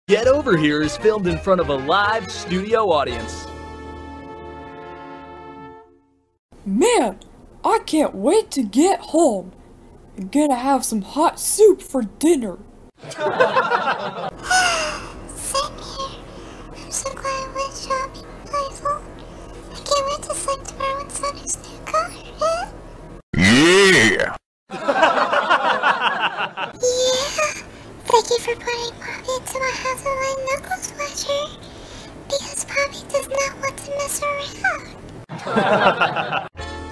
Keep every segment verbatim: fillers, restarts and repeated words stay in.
Get Over Here is filmed in front of a live studio audience. Man, I can't wait to get home. I'm gonna have some hot soup for dinner. Same here. I'm so glad I went shopping with Lizel. I can't wait to sleep tomorrow in Sonic's new car. Yeah! Yeah! Thank you for putting Poppy into my house with my knuckles flasher. Because Poppy does not want to mess around.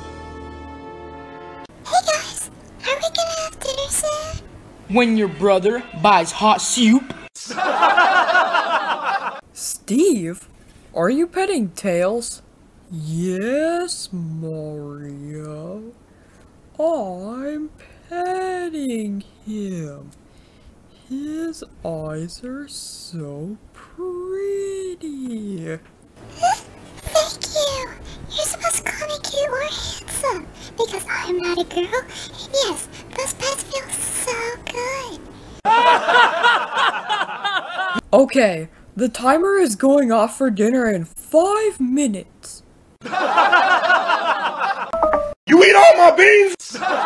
Hey guys, are we gonna have dinner soon? When your brother buys hot soup. Steve, are you petting Tails? Yes, Mario. I'm petting him. His eyes are so pretty. Thank you. You're supposed to call me cute or handsome. Because I'm not a girl. And yes, those pets feel so good. Okay, the timer is going off for dinner in five minutes. You eat all my beans?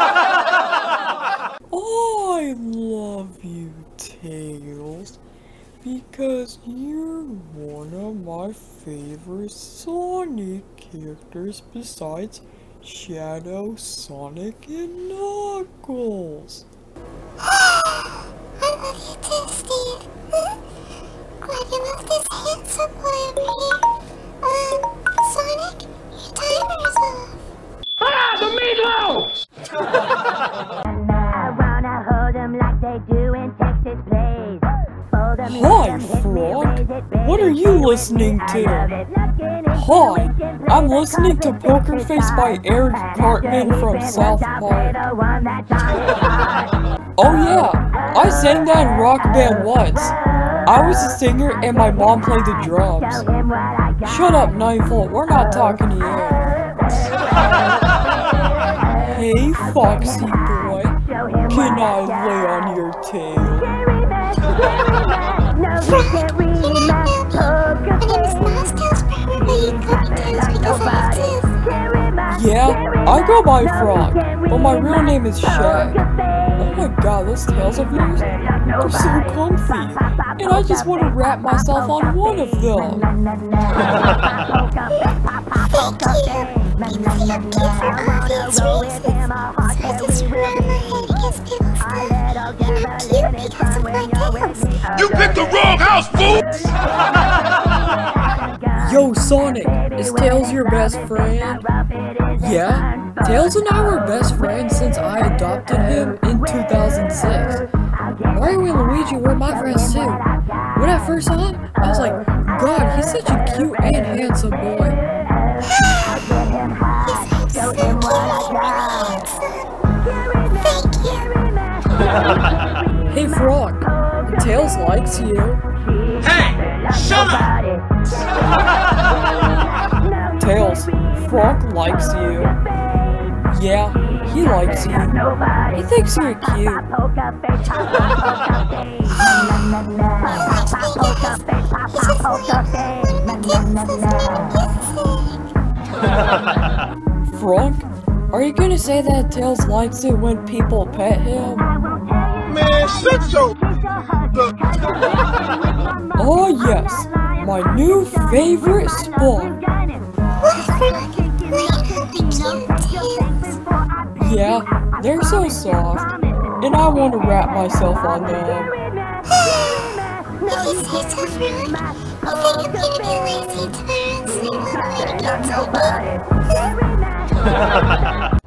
I love you, Tails, because you're one of my favorite Sonic characters besides Shadow, Sonic, and Knuckles. I love you too, Steve. Glad you love this handsome boy over here. Um, Sonic, your timer is off. Ah, the meatloaf! Hi, Fronk. What are you listening to? Hi, I'm listening to Poker Face by Eric Cartman from South Park. Oh yeah, I sang that in rock band once. I was a singer and my mom played the drums. Shut up, nine volt, we're not talking to you. Hey, Foxy boy, can I lay on your tail? Frank, you're not Melby. My name is Miles Tails forever, but you call me Tails because I exist. Yeah, I go by Fronk, but my real name is Shag. Oh my god, those tails of yours, they're so comfy, and I just want to wrap myself on one of them. Thank you. People think I'm cute for obvious reasons, so I just run my head against people's stuff, and I'm cute because of my tails. You picked the wrong house, fool! Yo, Sonic, is Tails your best friend? Yeah, Tails and I were best friends since I adopted him in two thousand six. Mario and Luigi were my friends too. When I first saw him, I was like, God, he's such a cute and handsome boy. Yes, I'm so cute and really handsome. Thank you. Hey, Fronk, Tails likes you. Hey, shut up! Tails, Fronk likes you. Yeah, he likes you. He thinks you're cute. He likes me, guys. He just like one of my tails is music. Fronk, are you gonna say that Tails likes it when people pet him? Man, shut your... Oh yes, my new favorite spot. What, Frank? Wait on my cute tails. Yeah, they're so soft, and I want to wrap myself on them. If you say so, Frank, you think I'm gonna be lazy tomorrow and sleep all the way to get to bed?